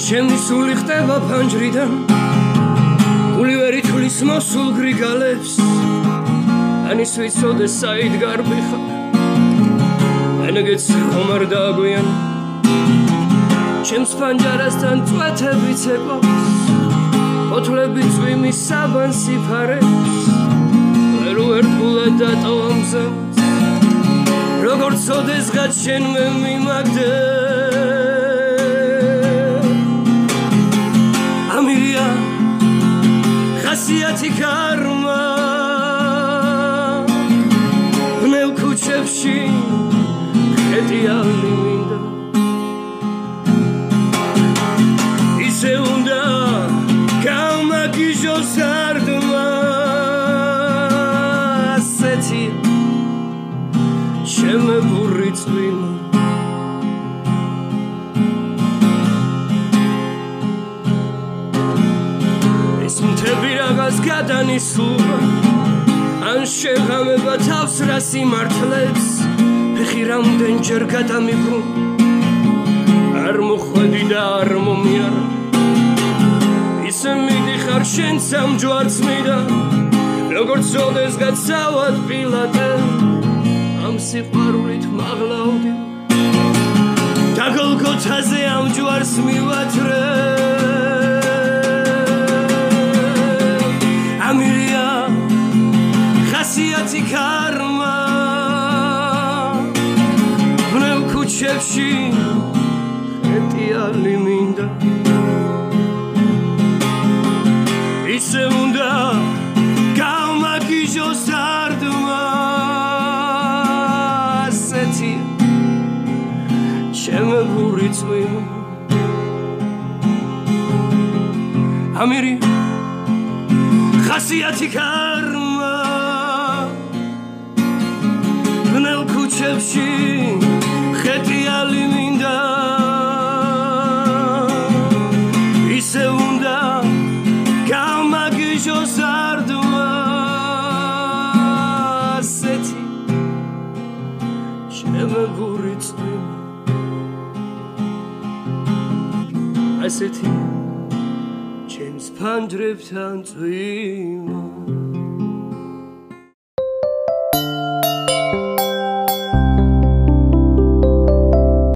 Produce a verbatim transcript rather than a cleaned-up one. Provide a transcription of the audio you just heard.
ჩემი სული ხდება ფანჯრიდან გული ვერ ითვლის მოსულ გრიგალებს ანის ვიცოდე საით გარბიხა ენეგეც ხომ არ დააგვიან ჩემს ფანჯარასთან წვეთები ცეკვავს ფოთლები წვიმის საბანსი ფარებს ვერ უერთგულად დატოვა მზემს როგორც ოდესღაც შენ მე მიმაგდე ამირია ხასიათი ქარმა ბნელ ქუჩებში ეტიანი მინდა ისე უნდა გამაგიჟოს არტმა ასეთი შემებური წვიმა ეს მთები რაღაც გადანისლობა ან შეღამება თავს რა სიმართლებს ფეხი რამდენჯერ გადამიბრუნ არ მოხვედი და არ მომიარა ისე მიდიხარ შენ სამჯვარც მიდა როგორც ოდესღაც სავად პილატე ამ სიყვარულით მაღლავდი და გოლგოთაზე ამ ჯვარს მივათრე ამირია ხასიათი ქარმა ბნელ ქუჩებში ეტიანი მინდა ისე უნდა გამაგიჟოს არტმა ასეთი შემებური წვიმა ამირია ხასიათი ქარმა ბნელ ქუჩებში ხეტიალი მინდა ისე უნდა გამაგიჟოს არტმა ასეთი შემებური წვიმა ასეთი ჩემს ფანჯრებთან წვიმა